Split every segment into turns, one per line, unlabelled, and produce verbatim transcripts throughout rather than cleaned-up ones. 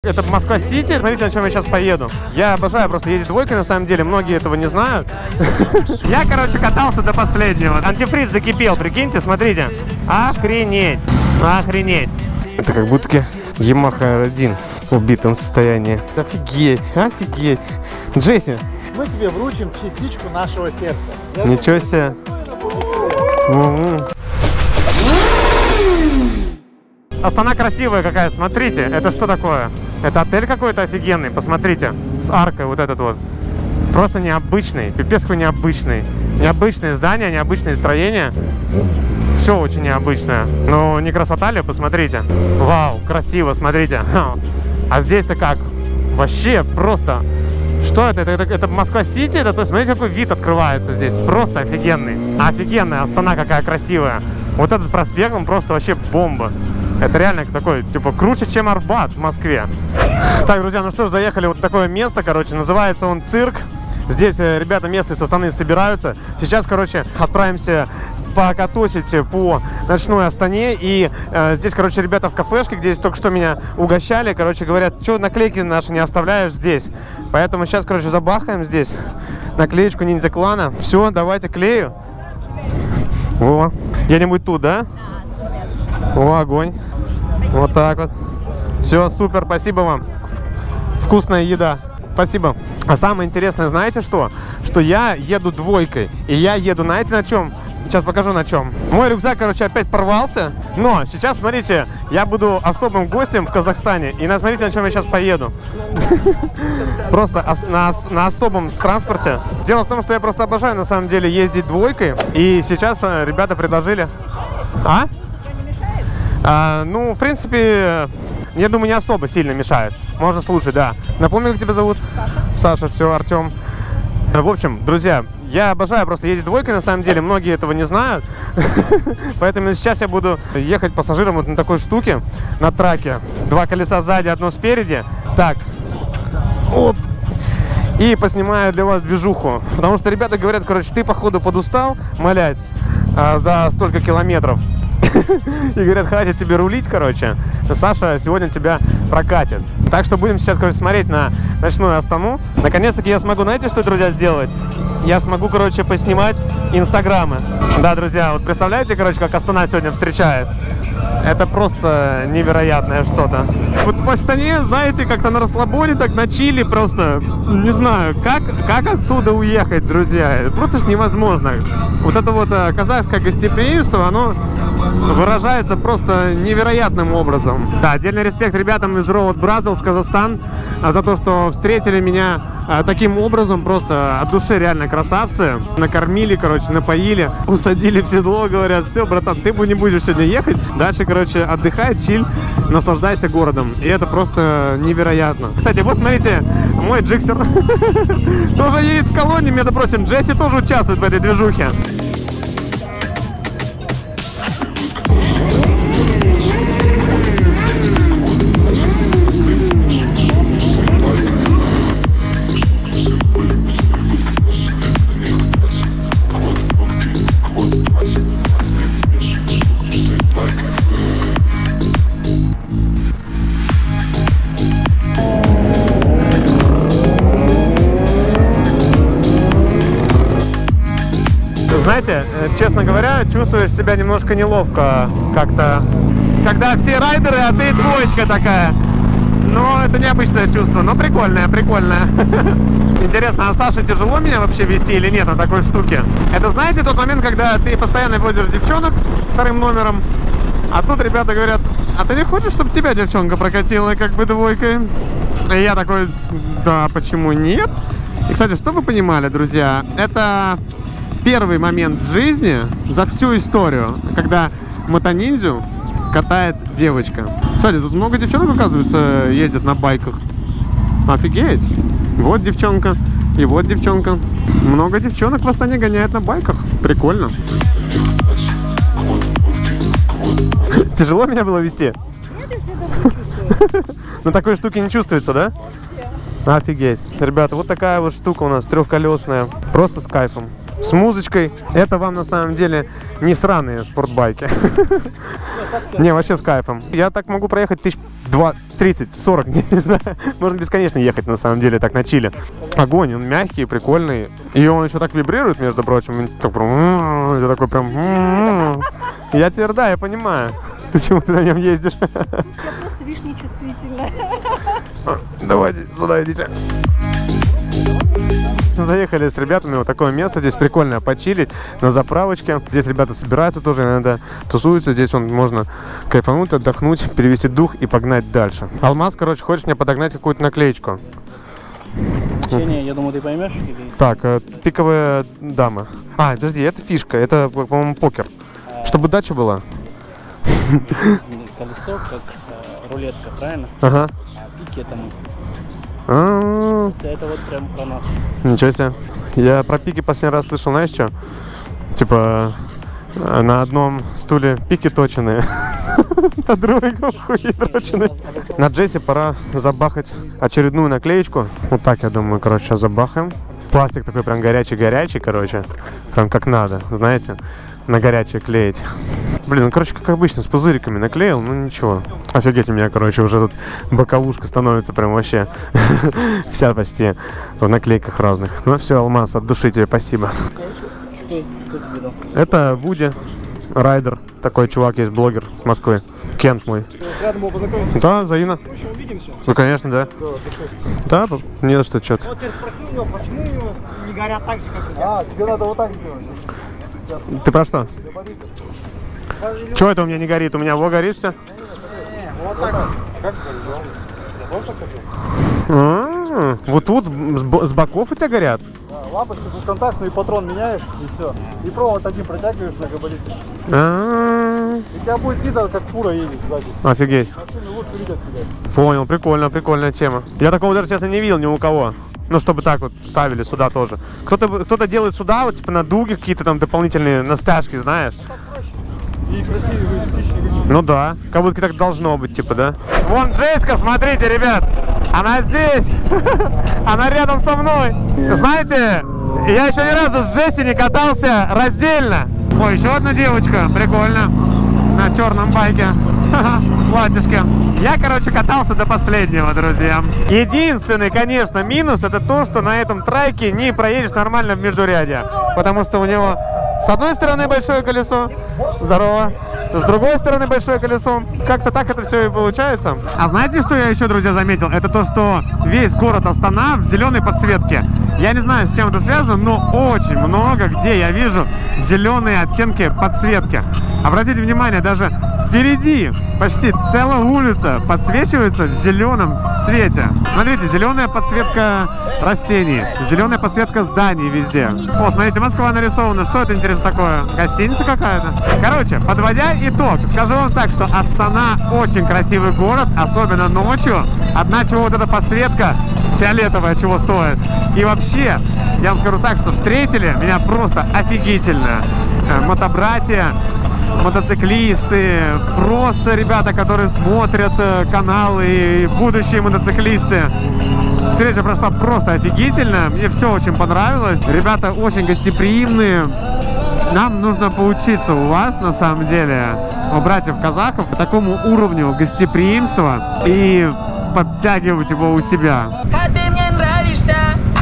Это Москва-Сити. Смотрите, на чем я сейчас поеду. Я обожаю просто ездить двойкой, на самом деле. Многие этого не знают. Я, короче, катался до последнего. Антифриз закипел, прикиньте, смотрите. Охренеть. Охренеть. Это как будто Yamaha эр один в убитом состоянии. Офигеть, офигеть. Джесси.
Мы тебе вручим частичку нашего сердца. Я
Ничего себе. Астана красивая какая, смотрите. Это что такое? Это отель какой-то офигенный, посмотрите. С аркой вот этот вот. Просто необычный, пипец какой необычный. Необычное здание, необычное строение. Все очень необычное. Ну, не красота ли? Посмотрите. Вау, красиво, смотрите. А здесь-то как? Вообще просто... Что это? Это, это, это Москва-Сити? Это, то есть, смотрите, какой вид открывается здесь. Просто офигенный. Офигенная Астана какая красивая. Вот этот проспект, он просто вообще бомба. Это реально такой, типа, круче, чем Арбат в Москве. Так, друзья, ну что ж, заехали вот в такое место, короче, называется он Цирк. Здесь ребята местные со Астаны собираются. Сейчас, короче, отправимся покатосить по ночной Астане. И э, здесь, короче, ребята в кафешке, где здесь только что меня угощали, короче, говорят, что наклейки наши не оставляешь здесь. Поэтому сейчас, короче, забахаем здесь наклеечку ниндзя клана. Все, давайте клею. Во. Где-нибудь тут, да? О, огонь. Вот так вот. Все, супер, спасибо вам. Вкусная еда. Спасибо. А самое интересное, знаете что? Что я еду двойкой. И я еду, знаете, на чем? Сейчас покажу на чем. Мой рюкзак, короче, опять порвался. Но сейчас, смотрите, я буду особым гостем в Казахстане. И смотрите, на чем я сейчас поеду. Просто на особом транспорте. Дело в том, что я просто обожаю, на самом деле, ездить двойкой. И сейчас ребята предложили... А? А, ну, в принципе, я думаю, не особо сильно мешает. Можно слушать, да. Напомню, как тебя зовут? Саша, все, Артем. В общем, друзья, я обожаю просто ездить двойкой, на самом деле. Многие этого не знают. Поэтому сейчас я буду ехать пассажиром вот на такой штуке, на траке. Два колеса сзади, одно спереди. Так. Оп. И поснимаю для вас движуху. Потому что ребята говорят, короче, ты, походу, подустал, молясь, за столько километров. И говорят, хватит тебе рулить, короче. Саша сегодня тебя прокатит. Так что будем сейчас, короче, смотреть на ночную Астану. Наконец-таки я смогу, знаете, что, друзья, сделать? Я смогу, короче, поснимать инстаграмы. Да, друзья, вот представляете, короче, как Астана сегодня встречает? Это просто невероятное что-то. Вот в Астане, знаете, как-то на расслабоне, так на чили просто, не знаю, как, как отсюда уехать, друзья. Это просто ж невозможно. Вот это вот казахское гостеприимство, оно выражается просто невероятным образом. Да, отдельный респект ребятам из Road Brothers Казахстан за то, что встретили меня таким образом, просто от души реально красавцы. Накормили, короче, напоили, усадили в седло, говорят, все, братан, ты не будешь сегодня ехать, дальше, короче, отдыхай, чиль, наслаждайся городом. И это просто невероятно. Кстати, вот смотрите, мой джиксер тоже едет в колонне, между прочим, Джесси тоже участвует в этой движухе. Знаете, честно говоря, чувствуешь себя немножко неловко как-то, когда все райдеры, а ты двоечка такая. Но это необычное чувство, но прикольное, прикольное. Интересно, а Саше тяжело меня вообще вести или нет на такой штуке? Это, знаете, тот момент, когда ты постоянно водишь девчонок вторым номером, а тут ребята говорят, а ты не хочешь, чтобы тебя девчонка прокатила как бы двойкой? И я такой, да, почему нет? И, кстати, что вы понимали, друзья, это... первый момент в жизни за всю историю, когда мотониндзю катает девочка. Кстати, тут много девчонок, оказывается, ездят на байках. Офигеть! Вот девчонка, и вот девчонка. Много девчонок в Астане гоняет на байках. Прикольно. Тяжело меня было вести? На такой штуке не чувствуется, да? Офигеть. Ребята, вот такая вот штука у нас, трехколесная. Просто с кайфом. с музычкой. Это вам на самом деле не сраные спортбайки. Не, вообще с кайфом. Я так могу проехать тысяч тридцать, сорок, не знаю. Можно бесконечно ехать на самом деле так на чиле. Огонь, он мягкий, прикольный. И он еще так вибрирует, между прочим. Так прям, это такой прям... Я теперь, да, я понимаю, почему ты на нем ездишь.
Я просто, видишь, нечувствительная.
Давайте сюда идите. Заехали с ребятами в вот такое место. Здесь прикольно почилить на заправочке. Здесь ребята собираются тоже, иногда тусуются. Здесь вон можно кайфануть, отдохнуть, перевести дух и погнать дальше. Алмаз, короче, хочешь мне подогнать какую-то наклеечку?
Не, я думаю, ты поймешь. Или...
Так, пиковая дама. А, подожди, это фишка, это, по-моему, покер. А... Чтобы дача была.
Колесо, как э, рулетка, правильно?
Ага.
А пики это мы.
А-а-а.
Это вот прям про нас.
Ничего себе. Я про пики последний раз слышал, знаешь что? Типа на одном стуле пики точеные, на другом хуи дроченые. На Джесси пора забахать очередную наклеечку. Вот так, я думаю, короче, сейчас забахаем. Пластик такой прям горячий-горячий, короче. Прям как надо, знаете, на горячее клеить. Блин, ну, короче, как обычно, с пузыриками наклеил, ну ничего. Офигеть, у меня, короче, уже тут боковушка становится прям вообще вся почти в наклейках разных. Ну все, Алмаз, от души тебе спасибо. Это Вуди, райдер. Такой чувак есть, блогер с Москвы. Кент мой.
Рядом был познакомиться.
Да, взаимно.
Увидимся.
Ну, конечно, да. Да, не за что, что-то.
Вот я спросил его, почему его не горят так же, как у
А, тебе надо вот так делать.
Ты про что? Чего это у меня не горит? У меня во горит все?
Вот так.
Как
А, вот тут с боков у тебя горят?
Лампочка двухконтактный, патрон меняешь и все. И провод один протягиваешь на габарите.
А,
И тебя будет видно, как фура едет сзади.
офигеть.
Машины лучше видят тебя.
Понял, прикольно, прикольная тема. Я такого даже, честно, не видел ни у кого. Ну, чтобы так вот ставили сюда тоже. Кто-то кто-то делает сюда, вот, типа, на дуги какие-то там дополнительные настяжки, знаешь?
И красивые эстетичные.
Ну да, как будто так должно быть, типа, да? Вон Джеська, смотрите, ребят, она здесь, она рядом со мной. Знаете, я еще ни разу с Джесси не катался раздельно. Ой, еще одна девочка, прикольно, на черном байке, платьишке. Я, короче, катался до последнего, друзья. Единственный, конечно, минус — это то, что на этом трайке не проедешь нормально в междурядье, потому что у него с одной стороны большое колесо, здорово, с другой стороны большое колесо. Как-то так это все и получается. А знаете, что я еще, друзья, заметил? Это то, что весь город Астана в зеленой подсветке. Я не знаю, с чем это связано, но очень много где я вижу зеленые оттенки подсветки. Обратите внимание, даже впереди почти целая улица подсвечивается в зеленом цвете. Смотрите, зеленая подсветка растений, зеленая подсветка зданий везде. О, смотрите, Москва нарисована. Что это, интересно, такое? Гостиница какая-то? Короче, подводя итог, скажу вам так, что Астана очень красивый город, особенно ночью. Одна чего вот эта подсветка фиолетовая чего стоит. И вообще, я вам скажу так, что встретили меня просто офигительно. Мотобратья, мотоциклисты, просто ребята, которые смотрят каналы, и будущие мотоциклисты. Встреча прошла просто офигительно, мне все очень понравилось. Ребята очень гостеприимные. Нам нужно поучиться у вас, на самом деле, у братьев-казахов, такому уровню гостеприимства и подтягивать его у себя.
А ты мне нравишься.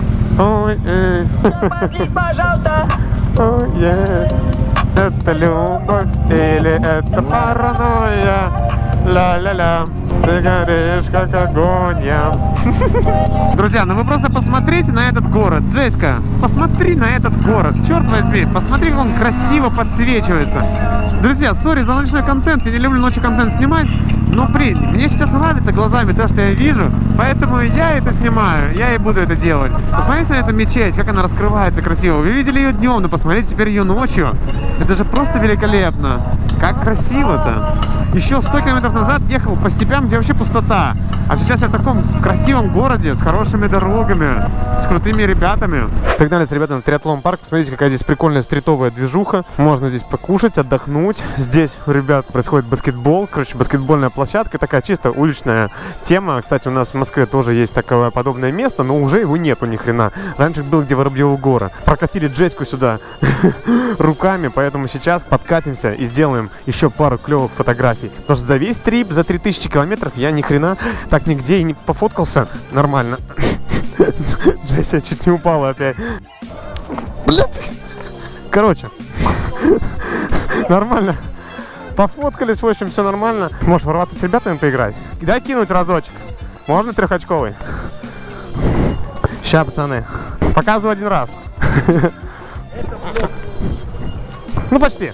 Ой, э.
Здесь, пожалуйста.
Ой, э. Это любовь или это паранойя? Ля-ля-ля, ты горишь как огонь, я. Друзья, ну вы просто посмотрите на этот город. Джеська, посмотри на этот город. Черт возьми, посмотри, как он красиво подсвечивается. Друзья, сори за ночной контент. Я не люблю ночью контент снимать. Но, блин, мне сейчас нравится глазами то, что я вижу. Поэтому я это снимаю. Я и буду это делать. Посмотрите на эту мечеть, как она раскрывается красиво. Вы видели ее днем, но посмотрите теперь ее ночью. Это же просто великолепно. Как красиво-то. Еще сто километров назад ехал по степям, где вообще пустота. А сейчас я в таком красивом городе, с хорошими дорогами, с крутыми ребятами. Пригнали с ребятами в триатлон парк. Посмотрите, какая здесь прикольная стритовая движуха. Можно здесь покушать, отдохнуть. Здесь у ребят происходит баскетбол. Короче, баскетбольная площадка. Такая чисто уличная тема. Кстати, у нас в Москве тоже есть такое подобное место, но уже его нету ни хрена. Раньше был где Воробьевы горы. Прокатили Джеську сюда руками, поэтому сейчас подкатимся и сделаем еще пару клевых фотографий. Потому что за весь трип, за три тысячи километров я ни хрена так нигде и не пофоткался нормально. Джесси чуть не упала опять. Блять. Короче, нормально. Пофоткались, в общем, все нормально. Можешь ворваться с ребятами поиграть? Дай кинуть разочек. Можно трехочковый? Ща, пацаны. Показываю один раз. Ну, почти.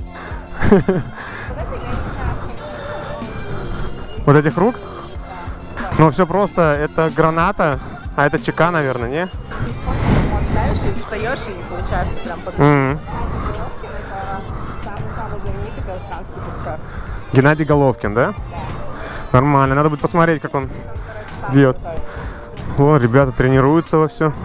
Вот этих рук. Ну, все просто. Это граната, а это ЧК, наверное, не?
Ставишь и встаешь, и получается прям под...
Mm-hmm.
Самый-самый знаменитый казахстанский боксер.
Геннадий Головкин, да? Нормально. Надо будет посмотреть, как он бьет. О, ребята тренируются во все.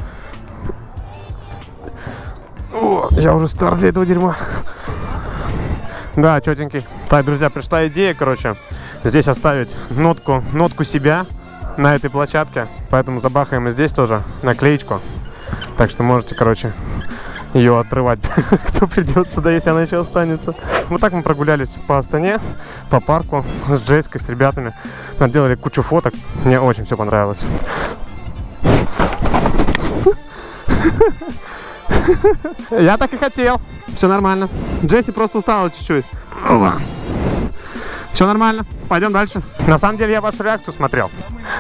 О, я уже стар для этого дерьма. Да, четенький. Так, друзья, пришла идея, короче, здесь оставить нотку, нотку себя на этой площадке. Поэтому забахаем и здесь тоже наклеечку. Так что можете, короче, ее отрывать, кто придет сюда, если она еще останется. Вот так мы прогулялись по Астане, по парку с Джейской, с ребятами. Наделали кучу фоток. Мне очень все понравилось. Я так и хотел. Все нормально. Джесси просто устала чуть-чуть. Все нормально. Пойдем дальше. На самом деле я вашу реакцию смотрел.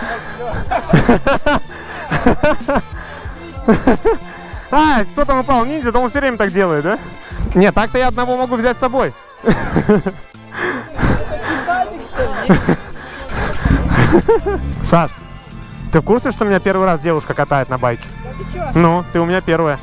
А, что там упал? Ниндзя? Да он все время так делает, да? Нет, так-то я одного могу взять с собой. Саш, ты в курсе, что у меня первый раз девушка катает на байке? Ну, ты у меня первая.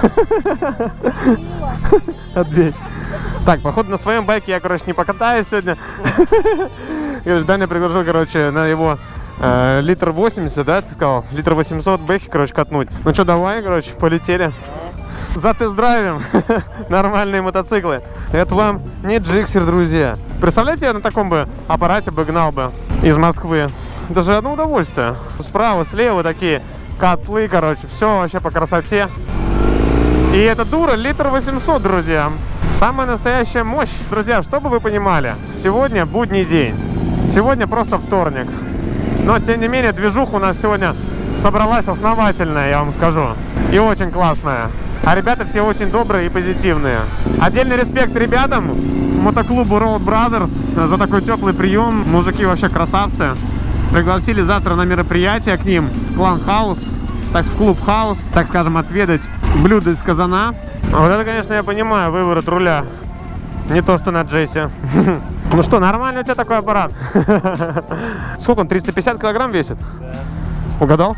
Отбей. Так, походу на своем байке я, короче, не покатаюсь сегодня. Короче, Даня предложил, короче, на его э, литр восемьдесят, да, ты сказал? Литр восемьсот бэхи, короче, катнуть. Ну что, давай, короче, полетели. Затест-драйвим нормальные мотоциклы. Это вам не джиксер, друзья. Представляете, я на таком бы аппарате бы гнал бы из Москвы. Это же одно удовольствие. Справа, слева такие котлы, короче, все вообще по красоте. И эта дура литр восемьсот, друзья. Самая настоящая мощь. Друзья, чтобы вы понимали, сегодня будний день. Сегодня просто вторник. Но, тем не менее, движуха у нас сегодня собралась основательная, я вам скажу. И очень классная. А ребята все очень добрые и позитивные. Отдельный респект ребятам, мотоклубу Road Brothers, за такой теплый прием. Мужики вообще красавцы. Пригласили завтра на мероприятие к ним, в Клан Хаус, так в клуб Хаус, так скажем, отведать блюдо из казана. Вот это, конечно, я понимаю, выворот руля. Не то, что на Джесси. Ну что, нормальный у тебя такой аппарат? Сколько он, триста пятьдесят килограмм весит? Угадал?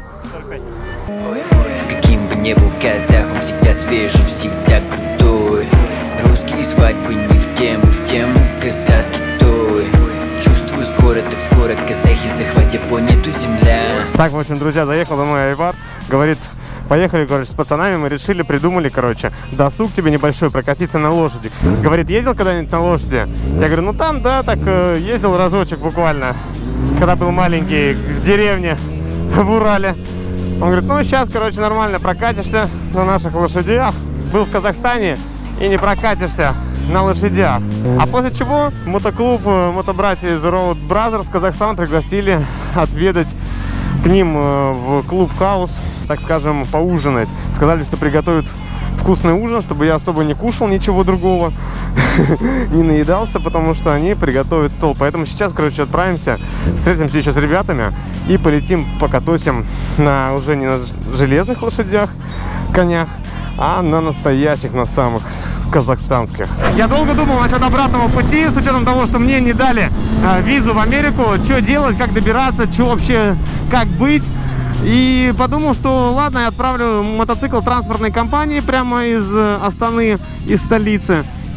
Каким бы ни был казахом, всегда свежий, всегда крутой. Русские свадьбы не в тему, в тему казахский той. Чувствую скоро, так скоро казахи захватят планету Земля.
Так, в общем, друзья, заехал домой Айвар, говорит, поехали, короче, с пацанами, мы решили, придумали, короче, досуг тебе небольшой, прокатиться на лошади. Говорит, ездил когда-нибудь на лошади? Я говорю, ну там, да, так э, ездил разочек буквально, когда был маленький, в деревне, в Урале. Он говорит, ну сейчас, короче, нормально прокатишься на наших лошадях. Был в Казахстане и не прокатишься на лошадях. А после чего мотоклуб, мотобратья из Road Brothers Казахстан пригласили отведать к ним в клуб Хаус, так скажем, поужинать. Сказали, что приготовят вкусный ужин, чтобы я особо не кушал ничего другого, не наедался, потому что они приготовят стол. Поэтому сейчас, короче, отправимся, встретимся еще с ребятами и полетим, покатосим на уже не на железных лошадях, конях, а на настоящих, на самых казахстанских. Я долго думал насчет обратного пути, с учетом того, что мне не дали э, визу в Америку, что делать, как добираться, что вообще, как быть. И подумал, что ладно, я отправлю мотоцикл транспортной компании прямо из Астаны, из столицы.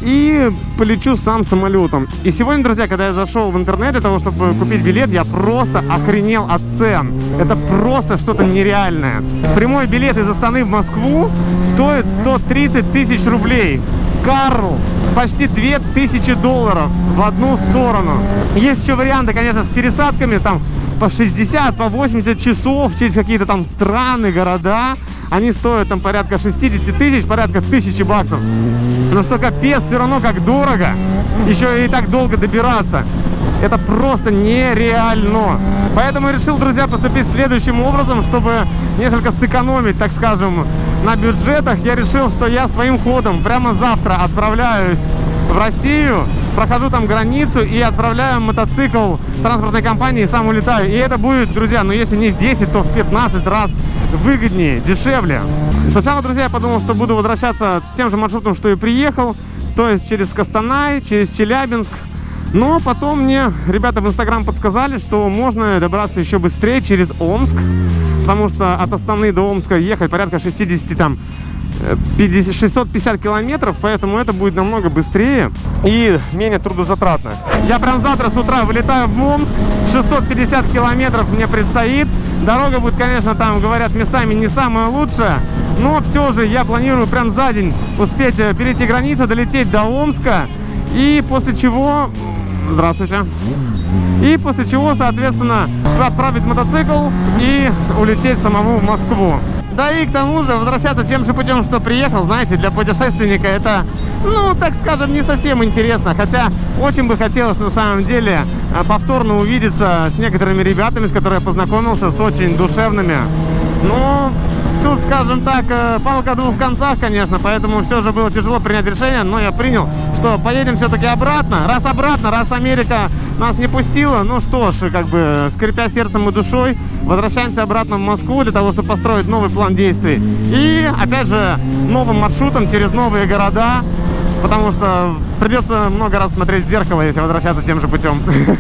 и полечу сам самолетом. И сегодня, друзья, когда я зашел в интернет для того, чтобы купить билет, я просто охренел от цен. Это просто что-то нереальное. Прямой билет из Астаны в Москву стоит сто тридцать тысяч рублей. Карл почти две тысячи долларов в одну сторону. Есть еще варианты, конечно, с пересадками, там по шестьдесят, по восемьдесят часов через какие-то там страны, города. Они стоят там порядка шестьдесят тысяч, порядка тысячи баксов. Но что капец, все равно как дорого. Еще и так долго добираться. Это просто нереально. Поэтому решил, друзья, поступить следующим образом, чтобы несколько сэкономить, так скажем, на бюджетах. Я решил, что я своим ходом прямо завтра отправляюсь в Россию, прохожу там границу и отправляю мотоцикл транспортной компании и сам улетаю. И это будет, друзья, ну если не в десять, то в пятнадцать раз выгоднее, дешевле. Сначала, друзья, я подумал, что буду возвращаться тем же маршрутом, что и приехал, то есть через Костанай, через Челябинск. Но потом мне ребята в Инстаграм подсказали, что можно добраться еще быстрее через Омск, потому что от Астаны до Омска ехать порядка шестьдесят, там, шестьсот пятьдесят километров, поэтому это будет намного быстрее и менее трудозатратно. Я прям завтра с утра вылетаю в Омск, шестьсот пятьдесят километров мне предстоит. Дорога будет, конечно, там, говорят, местами не самая лучшая, но все же я планирую прям за день успеть перейти границу, долететь до Омска, и после чего... Здравствуйте. И после чего, соответственно, отправить мотоцикл и улететь самому в Москву. Да и к тому же возвращаться тем же путем, что приехал, знаете, для путешественника это, ну, так скажем, не совсем интересно. Хотя очень бы хотелось на самом деле повторно увидеться с некоторыми ребятами, с которыми я познакомился, с очень душевными. Но тут, скажем так, палка о двух концах, конечно, поэтому все же было тяжело принять решение, но я принял, что поедем все-таки обратно. Раз обратно, раз Америка нас не пустила, ну что ж, как бы, скрипя сердцем и душой, возвращаемся обратно в Москву для того, чтобы построить новый план действий. И, опять же, новым маршрутом через новые города, потому что придется много раз смотреть в зеркало, если возвращаться тем же путем.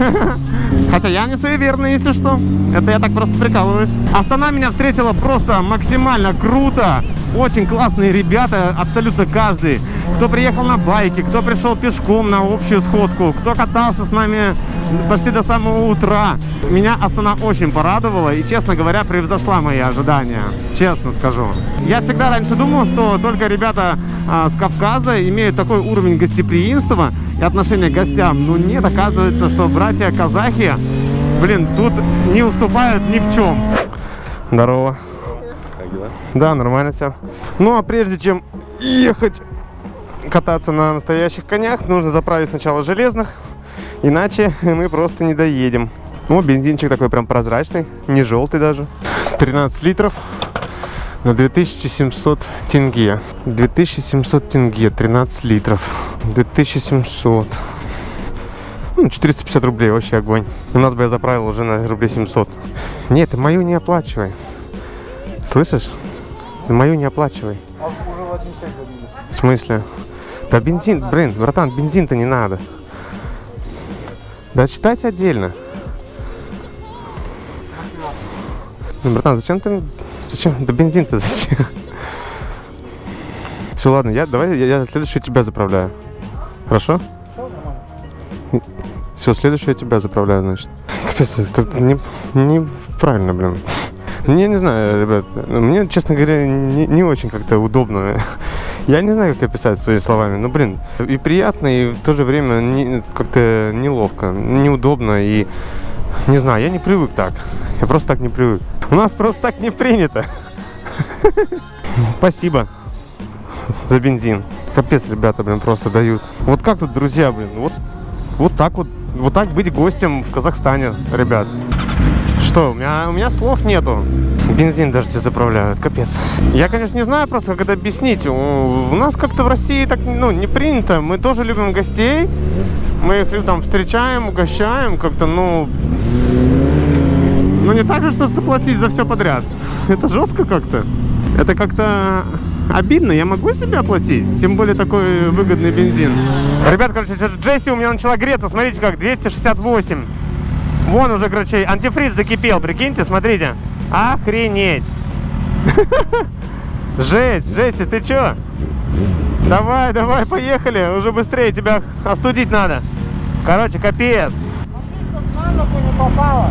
Хотя я не суеверный, если что. Это я так просто прикалываюсь. Астана меня встретила просто максимально круто. Очень классные ребята, абсолютно каждый. Кто приехал на байке, кто пришел пешком на общую сходку, кто катался с нами почти до самого утра. Меня Астана очень порадовала и, честно говоря, превзошла мои ожидания. Честно скажу. Я всегда раньше думал, что только ребята а, с Кавказа имеют такой уровень гостеприимства и отношения к гостям. Но нет, оказывается, что братья-казахи, блин, тут не уступают ни в чем. Здорово.
Как дела?
Да, нормально все. Ну а прежде чем ехать кататься на настоящих конях, нужно заправить сначала железных, иначе мы просто не доедем. О, бензинчик такой прям прозрачный, не желтый даже. тринадцать литров на две тысячи семьсот тенге. две тысячи семьсот тенге, тринадцать литров. две тысячи семьсот. Ну, четыреста пятьдесят рублей, вообще огонь. У нас бы я заправил уже на рублей семьсот. Нет, ты мою не оплачивай. Слышишь? Ты мою не оплачивай.
А уже в один цент забили.
В смысле? Да бензин, блин, братан, бензин-то не надо. Да читайте отдельно. Ну, братан, зачем ты... Зачем? Да бензин-то зачем? Все, ладно, я, давай я, я следующий тебя заправляю. Хорошо? Все, следующий я тебя заправляю, значит. Капец, это не, не правильно, блин. Мне не знаю, ребят, мне, честно говоря, не, не очень как-то удобно. Я не знаю, как описать своими словами, но, блин, и приятно, и в то же время не, как-то неловко, неудобно, и не знаю, я не привык так. Я просто так не привык. У нас просто так не принято. Спасибо за бензин. Капец, ребята, блин, просто дают. Вот как тут, друзья, блин, вот, вот так вот, вот так быть гостем в Казахстане, ребят. Что, у меня, у меня слов нету. Бензин даже тебе заправляют, капец. Я, конечно, не знаю просто, как это объяснить. У, у нас как-то в России так, ну, не принято. Мы тоже любим гостей. Мы их там встречаем, угощаем. Как-то, ну... Ну, не так же, что платить за все подряд. Это жестко как-то. Это как-то обидно. Я могу себе оплатить. Тем более такой выгодный бензин. Ребят, короче, Джесси у меня начала греться. Смотрите, как двести шестьдесят восемь. Вон уже, короче, антифриз закипел, прикиньте, смотрите. Охренеть. Жесть, Джесси, ты чё? Давай, давай, поехали. Уже быстрее, тебя остудить надо. Короче, капец.
Не попало.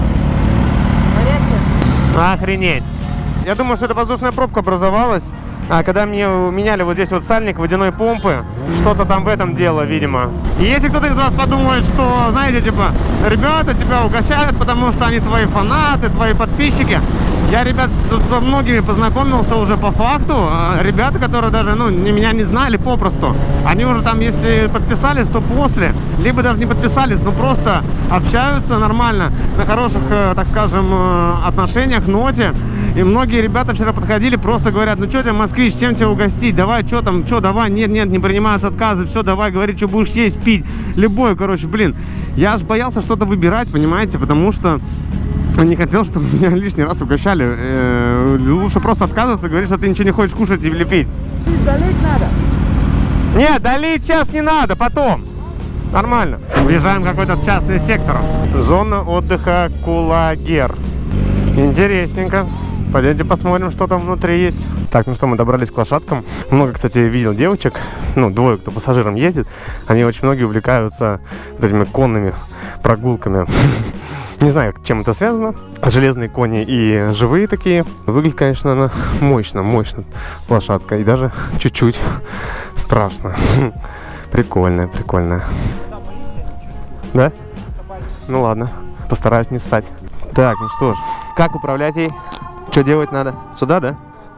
Охренеть. Я думаю, что это воздушная пробка образовалась. А когда мне меняли вот здесь вот сальник водяной помпы, что-то там в этом дело, видимо. И если кто-то из вас подумает, что, знаете, типа, ребята тебя угощают, потому что они твои фанаты, твои подписчики. Я, ребят, со многими познакомился уже по факту. Ребята, которые даже, ну, меня не знали попросту. Они уже там, если подписались, то после. Либо даже не подписались, но просто общаются нормально, на хороших, так скажем, отношениях, ноте. И многие ребята вчера подходили, просто говорят: ну что тебе, москвич, чем тебя угостить? Давай, что там, что, давай, нет, нет, не принимаются отказы, все, давай, говори, что будешь есть, пить. Любое, короче, блин. Я аж боялся что-то выбирать, понимаете, потому что не хотел, чтобы меня лишний раз угощали. Э, лучше просто отказываться, говорить, что ты ничего не хочешь кушать или пить.
Долить надо.
Нет, долить сейчас не надо, потом. Нормально. Въезжаем в какой-то частный сектор. Зона отдыха Кулагер. Интересненько. Пойдемте посмотрим, что там внутри есть. Так, ну что, мы добрались к лошадкам. Много, кстати, видел девочек, ну, двое, кто пассажиром ездит. Они очень многие увлекаются вот этими конными прогулками. Не знаю, чем это связано. Железные кони и живые такие. Выглядит, конечно, она мощно, мощно лошадка. И даже чуть-чуть страшно. Прикольная, прикольная. Да? Ну ладно, постараюсь не ссать. Так, ну что ж, как управлять ей? Что делать надо? Сюда, да?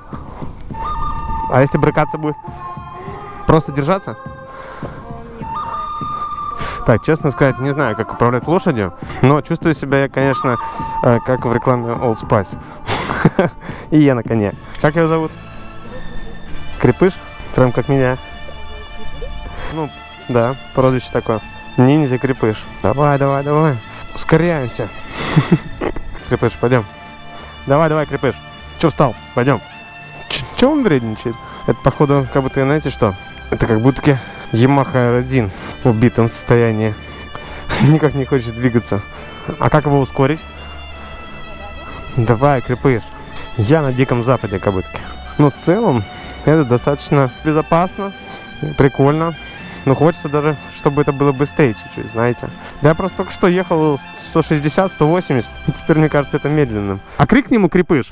А если брыкаться будет? Просто держаться? Так, честно сказать, не знаю, как управлять лошадью, но чувствую себя я, конечно, как в рекламе Old Spice. И я на коне. Как ее зовут? Крепыш? Прям как меня. Ну, да, прозвище такое. Ниндзя Крепыш. Давай, давай, давай. Ускоряемся. Крепыш, пойдем. Давай, давай, Крепыш. Че встал? Пойдем. Че он вредничает? Это, походу, как будто, знаете что? Это как будто Yamaha эр один в убитом состоянии. Никак не хочет двигаться. А как его ускорить? Давай, Крепыш. Я на Диком Западе, как будто. Но в целом, это достаточно безопасно. Прикольно. Но хочется даже, чтобы это было быстрее чуть-чуть, знаете. Да я просто только что ехал сто шестьдесят — сто восемьдесят, и теперь мне кажется это медленным. А крикни ему, Крепыш.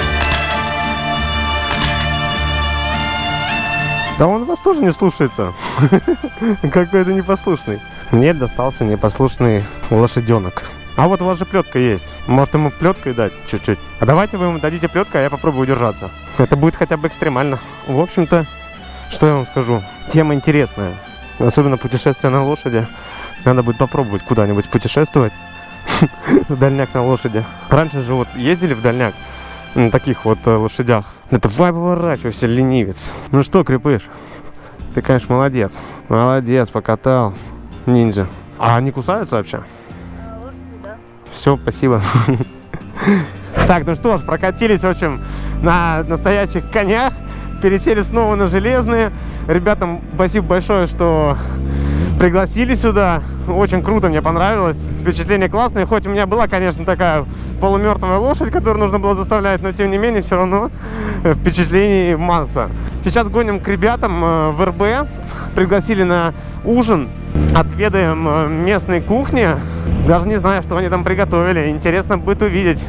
Да он вас тоже не слушается. Какой-то непослушный. Мне достался непослушный лошаденок. А вот у вас же плетка есть. Может, ему плеткой дать чуть-чуть? А давайте вы ему дадите плетку, а я попробую удержаться. Это будет хотя бы экстремально. В общем-то, что я вам скажу? Тема интересная. Особенно путешествие на лошади. Надо будет попробовать куда-нибудь путешествовать. В дальняк на лошади. Раньше же вот ездили в дальняк на таких вот лошадях. Давай поворачивайся, ленивец. Ну что, Крепыш? Ты, конечно, молодец. Молодец, покатал. Ниндзя. А они кусаются вообще?
Лошади, да.
Все, спасибо. Так, ну что ж, прокатились, в общем, на настоящих конях. Пересели снова на железные. Ребятам спасибо большое, что пригласили сюда. Очень круто, мне понравилось. Впечатление классное. Хоть у меня была, конечно, такая полумертвая лошадь, которую нужно было заставлять, но тем не менее, все равно впечатлений масса. Сейчас гоним к ребятам в эр бэ. Пригласили на ужин. Отведаем местной кухни. Даже не знаю, что они там приготовили. Интересно будет увидеть.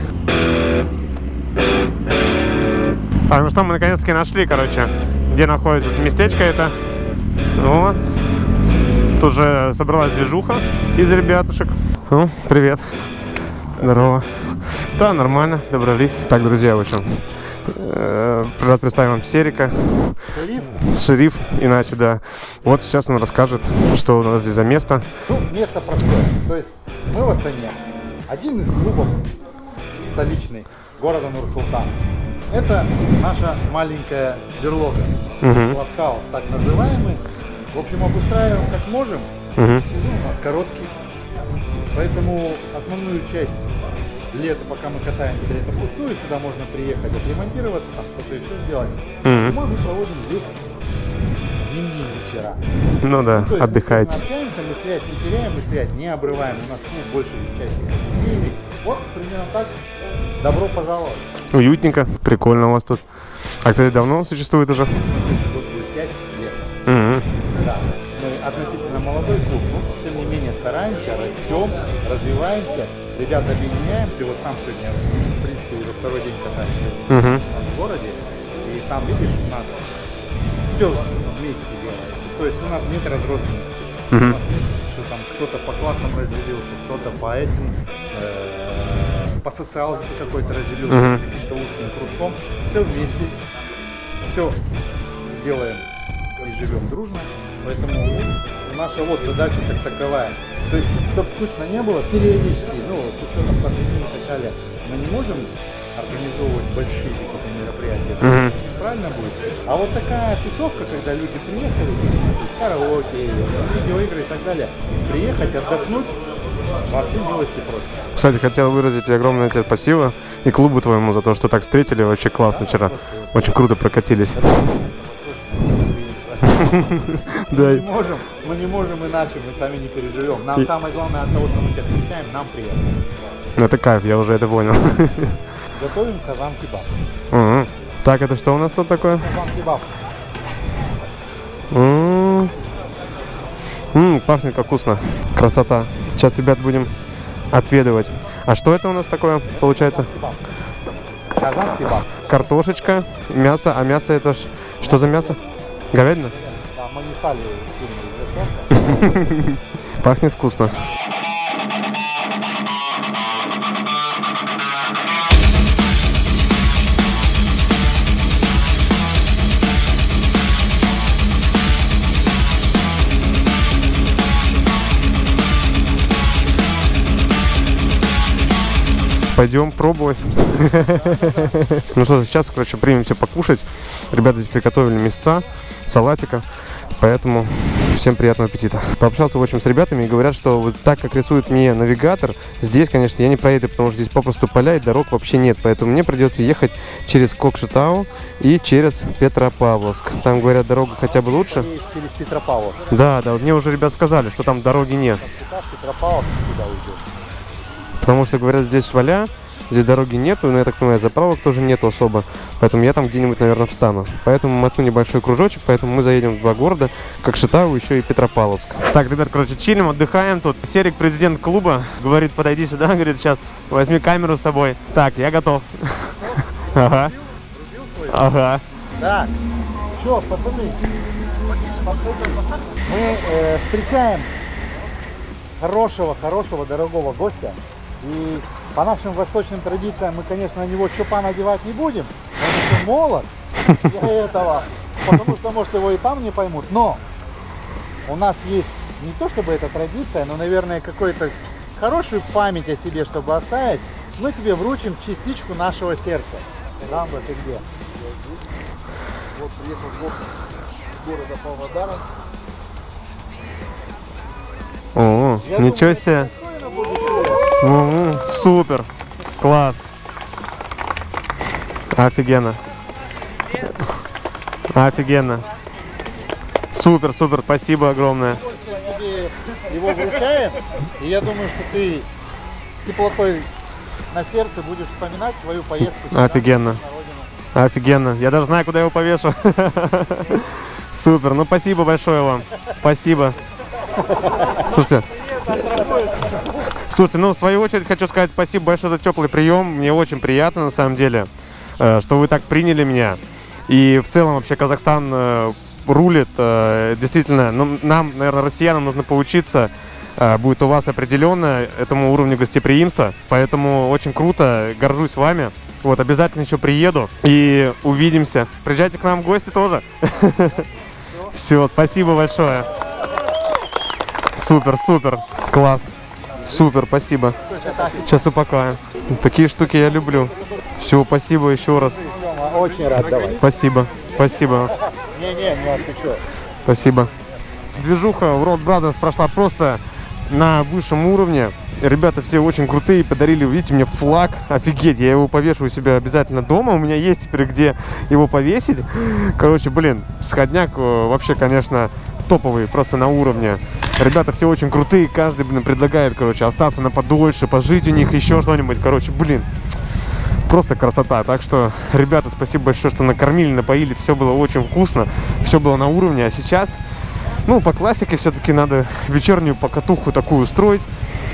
Так, ну что, мы наконец-таки нашли, короче, где находится местечко это. Вот. Тут же собралась движуха из ребятушек. Ну, привет. Здорово. Да, нормально, добрались. Так, друзья, в общем, рад представим вам Серика.
Шериф?
Шериф, иначе, да. Вот сейчас он расскажет, что у нас здесь за место.
Ну, место простое. То есть мы в Астане. Один из клубов столичный города Нур-Султан. Это наша маленькая берлога.
Угу.
Клабхаус, так называемый. В общем, обустраиваем как можем.
Угу.
Сезон у нас короткий. Поэтому основную часть лета, пока мы катаемся, это пустую. Сюда можно приехать, отремонтироваться, там что-то еще сделать.
Угу.
Мы, мы проводим здесь зимние вечера.
Ну да,
Ну,
отдыхаете.
Мы общаемся, мы связь не теряем, мы связь не обрываем. У нас клуб большей части как семейный. Вот примерно так. Добро пожаловать.
Уютненько, прикольно у вас тут. А, кстати, давно существует уже?
На следующий год будет пять лет.
Угу.
растем, развиваемся, ребят объединяем. Ты вот сам сегодня, в принципе, уже второй день катаешься
Угу.
у нас в городе, и сам видишь, у нас все вместе делается. То есть у нас нет разрозненности.
Угу.
У нас нет, что там кто-то по классам разделился, кто-то по этим, э, по социалке какой-то разделился,
Мгм.
каким-то узким кружком. Все вместе, все делаем и живем дружно. Поэтому наша вот задача как таковая. То есть, чтобы скучно не было, периодически, ну, с учетом пандемии и так далее, мы не можем организовывать большие какие-то мероприятия. Это
Мгм.
очень правильно будет. А вот такая тусовка, когда люди приехали, здесь у нас есть караоке, видеоигры и так далее, приехать, отдохнуть, вообще милости просим.
Кстати, хотел выразить тебе огромное тебе спасибо и клубу твоему за то, что так встретили. Вообще классно вчера. Очень круто прокатились. Да.
Мы не можем, мы не можем иначе, мы сами не переживем. Нам
И-
самое главное от того, что мы тебя встречаем, нам приятно.
Ну, это кайф, я уже это понял.
Готовим казан-кебаб.
Мгм. Так, это что у нас тут такое?
Казан-кебаб.
М, М, Пахнет как вкусно. Красота. Сейчас, ребят, будем отведывать. А что это у нас такое получается?
Кебаб. Казан-кебаб.
Картошечка, мясо. А мясо это ж... Что за мясо? Говядина?
Да, мы не стали сильно извращаться.
Пахнет вкусно. Пойдем пробовать. Ну что, сейчас, короче, примемся покушать. Ребята здесь приготовили мясца, салатика. Поэтому всем приятного аппетита. Пообщался, в общем, с ребятами и говорят, что вот так, как рисует мне навигатор, здесь, конечно, я не проеду, потому что здесь попросту поля и дорог вообще нет. Поэтому мне придется ехать через Кокшетау и через Петропавловск. Там, говорят, дорога хотя бы лучше.
Есть через Петропавловск.
Да, да, вот мне уже ребят сказали, что там дороги нет.
Там Петропавловск туда уйдет.
Потому что, говорят, здесь поля, здесь дороги нету, но я так понимаю, заправок тоже нету особо. Поэтому я там где-нибудь, наверное, встану. Поэтому мотну небольшой кружочек, поэтому мы заедем в два города, Кокшетау, еще и Петропавловск. Так, ребят, короче, чилим, отдыхаем тут. Серик, президент клуба, говорит, подойди сюда, говорит, сейчас возьми камеру с собой. Так, я готов. Ага. Ага.
Так, что, пацаны, мы э, встречаем хорошего, хорошего, дорогого гостя. И по нашим восточным традициям мы, конечно, на него чупа надевать не будем. Он еще молод для этого, потому что, может, его и там не поймут. Но у нас есть не то чтобы это традиция, но, наверное, какую-то хорошую память о себе, чтобы оставить. Мы тебе вручим частичку нашего сердца. Дамба, ты где? Вот приехал в города Павлодара.
О,
Я
ничего
думаю,
себе.
достойно будет тебе.
М, Супер. Класс. Офигенно. Офигенно. Супер, супер. Спасибо огромное.
Тебе его вручаем, и я думаю, что ты с теплотой на сердце будешь вспоминать свою поездку.
Офигенно.
на родину.
Офигенно. Я даже знаю, куда его повешу. Супер. Ну, спасибо большое вам. Спасибо. Слушайте. Слушайте, ну, в свою очередь хочу сказать спасибо большое за теплый прием. Мне очень приятно, на самом деле, э, что вы так приняли меня. И в целом вообще Казахстан э, рулит. Э, действительно, ну, нам, наверное, россиянам нужно поучиться. Э, будет у вас определенно этому уровню гостеприимства. Поэтому очень круто, горжусь вами. Вот, обязательно еще приеду и увидимся. Приезжайте к нам в гости тоже. Все, спасибо большое. Супер, супер, класс. Супер, спасибо. Сейчас упакаем. Такие штуки я люблю. Все, спасибо еще раз.
Очень рад, давай.
Спасибо, спасибо,
Не-не, не, ты что?
спасибо. Движуха в World Brothers прошла просто на высшем уровне. Ребята все очень крутые, подарили, видите, мне флаг. Офигеть, я его повешу у себя обязательно дома. У меня есть теперь где его повесить. Короче, блин, сходняк вообще, конечно, топовый, просто на уровне. Ребята все очень крутые, каждый, блин, предлагает, короче, остаться на подольше, пожить у них, еще что-нибудь. Короче, блин, просто красота. Так что, ребята, спасибо большое, что накормили, напоили. Все было очень вкусно, все было на уровне. А сейчас, ну, по классике все-таки надо вечернюю покатуху такую устроить.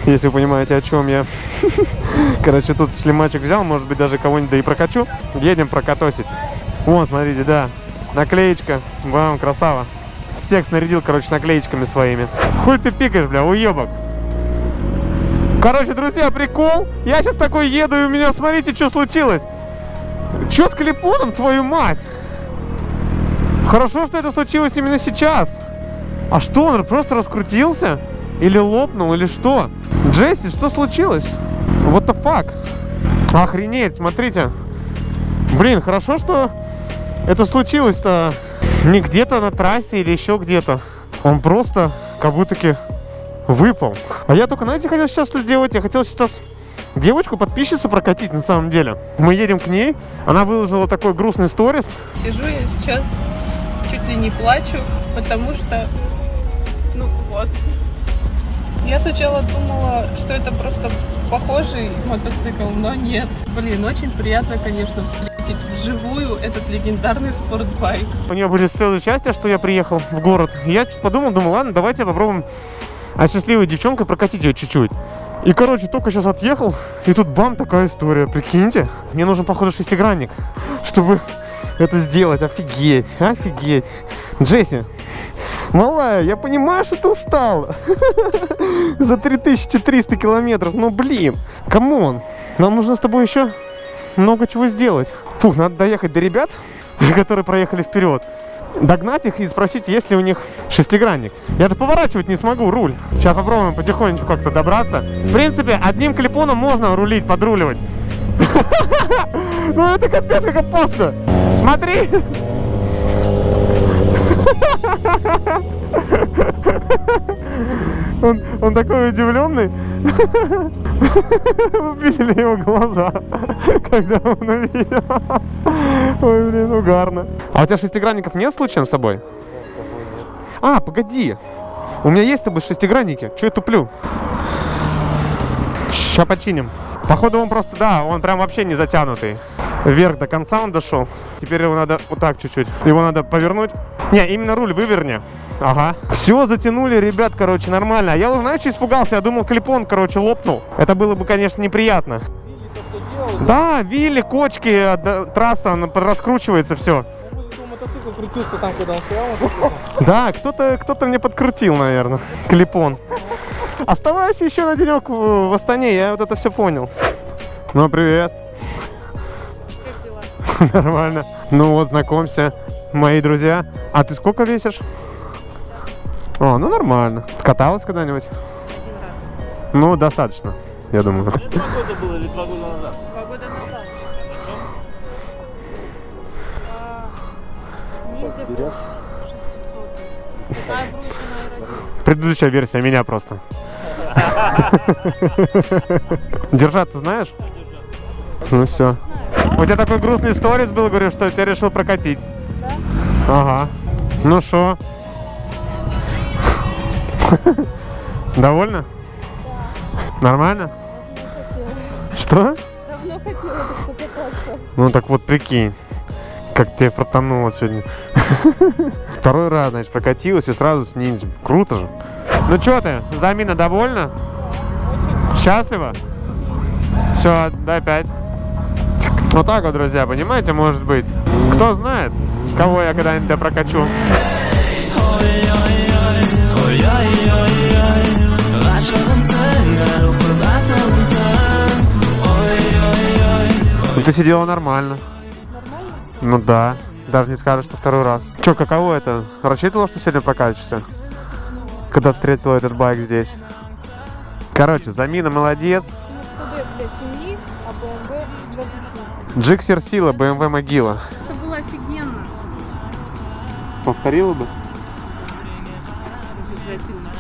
Если вы понимаете, о чем я. Короче, тут слимачек взял, может быть, даже кого-нибудь да и прокачу. Едем прокатосить. Вон, смотрите, да, наклеечка. Вам, красава. Всех снарядил, короче, наклеечками своими. Хуй ты пикаешь, бля, уебок. Короче, друзья, прикол. Я сейчас такой еду, и у меня, смотрите, что случилось. Что с клипоном, твою мать? Хорошо, что это случилось именно сейчас. А что, он просто раскрутился? Или лопнул, или что? Джесси, что случилось? What the fuck? Охренеть, смотрите. Блин, хорошо, что это случилось-то не где-то на трассе или еще где-то. Он просто как будто-таки выпал. А я только, знаете, хотел сейчас что сделать? Я хотел сейчас девочку-подписчицу прокатить на самом деле. Мы едем к ней. Она выложила такой грустный сторис.
Сижу я сейчас, чуть ли не плачу, потому что, ну вот. Я сначала думала, что это просто похожий мотоцикл, но нет. Блин, очень приятно, конечно, встретить вживую этот легендарный спортбайк.
У нее были целые счастья, что я приехал в город. Я чуть подумал, думал, ладно, давайте попробуем а счастливой девчонкой прокатить ее чуть-чуть. И, короче, только сейчас отъехал, и тут бам, такая история, прикиньте. Мне нужен, походу, шестигранник, чтобы это сделать. Офигеть, офигеть. Джесси, малая, я понимаю, что ты устала. За три тысячи триста километров, ну блин, камон. Нам нужно с тобой еще много чего сделать. Фух, надо доехать до ребят, которые проехали вперед. Догнать их и спросить, есть ли у них шестигранник. Я-то поворачивать не смогу, руль. Сейчас попробуем потихонечку как-то добраться. В принципе, одним клипоном можно рулить, подруливать. Ну это капец как опасно. Смотри. Он, он такой удивленный. Вы видели его глаза, когда он увидел. Ой, блин, угарно. А у тебя шестигранников нет случайно с собой? А, погоди. У меня есть с тобой шестигранники. Че я туплю? Сейчас починим. Походу он просто, да, он прям вообще не затянутый. Вверх до конца он дошел. Теперь его надо вот так чуть-чуть. Его надо повернуть. Не, именно руль выверни. Ага. Все, затянули, ребят, короче, нормально. А я, знаешь, испугался. Я думал, клипон, короче, лопнул. Это было бы, конечно, неприятно. Вилли, да, вилли, кочки, да, трасса, она раскручивается, все.
Мотоцикл крутился там, когда он стоял.
Да, кто-то кто-то мне подкрутил, наверное, клипон. Оставайся еще на денек в, в Астане, я вот это все понял. Ну, привет. Нормально. Ну вот, знакомься, мои друзья. А ты сколько весишь? О, ну нормально. Каталась когда-нибудь?
Один раз.
Ну, достаточно, я думаю.
Это два года было или два года назад?
Два года назад. А, ниндзя был шестисот. Такая брусная родина.
Предыдущая версия меня просто. Держаться знаешь? Ну все. У тебя такой грустный сторис был, говорю, что ты решил прокатить.
Да?
Ага. Ну шо? Довольно?
Да.
Нормально?
Давно хотела.
Что?
Давно хотела так покататься.
Ну так вот прикинь, как тебе фартануло сегодня. Второй раз, значит, прокатилась и сразу с ниндзя. Круто же. Ну что ты, Замина, довольна? Счастлива? Все, дай пять. Вот так вот, друзья, понимаете, может быть. Кто знает, кого я когда-нибудь прокачу. Ну ты сидела нормально.
Нормально?
Ну да, даже не скажешь, что второй раз. Че, каково это? Рассчитывала, что сегодня прокатишься? Когда встретила этот байк здесь. Короче, Замина молодец.
Мерседес для семьи, а БМВ для детей.
Джиксер сила, бэ эм вэ могила.
Это было офигенно.
Повторила бы?